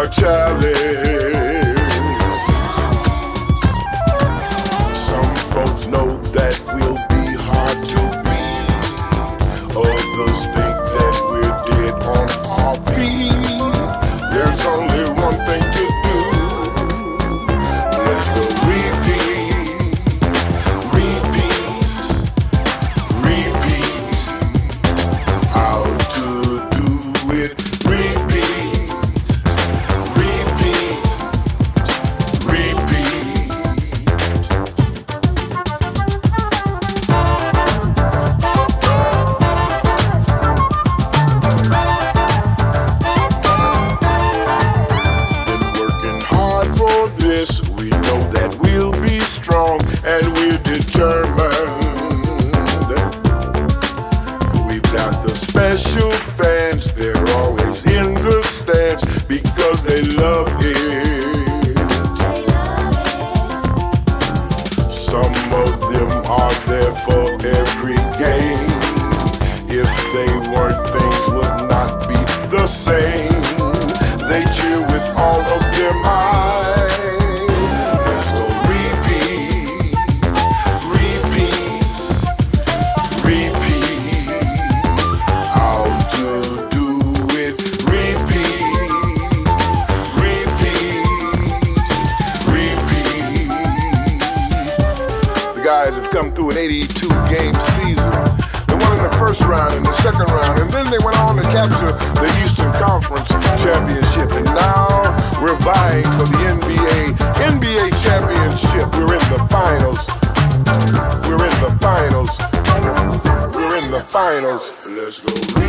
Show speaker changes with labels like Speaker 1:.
Speaker 1: challenge. Some folks know that we'll be hard to beat. Others think that we're dead on our feet. There's only one thing to do. Let's go repeat, repeat, repeat. How to do it, repeat, repeat, repeat. Been working hard for this. We know that we'll be strong and we're determined. We've got the special fans, they're always in the stands because they love it. Some of them are there for every game. If they weren't, things would not be the same. They cheer with all of their might. Let's go repeat, repeat, repeat. How to do it, repeat, repeat, repeat. The guys have come through an 82-game season. They won in the first round and the second round, and then they went on to capture the Eastern Conference Championship. And now we're vying for the NBA Championship. We're in the finals. We're in the finals. We're in the finals. Let's go.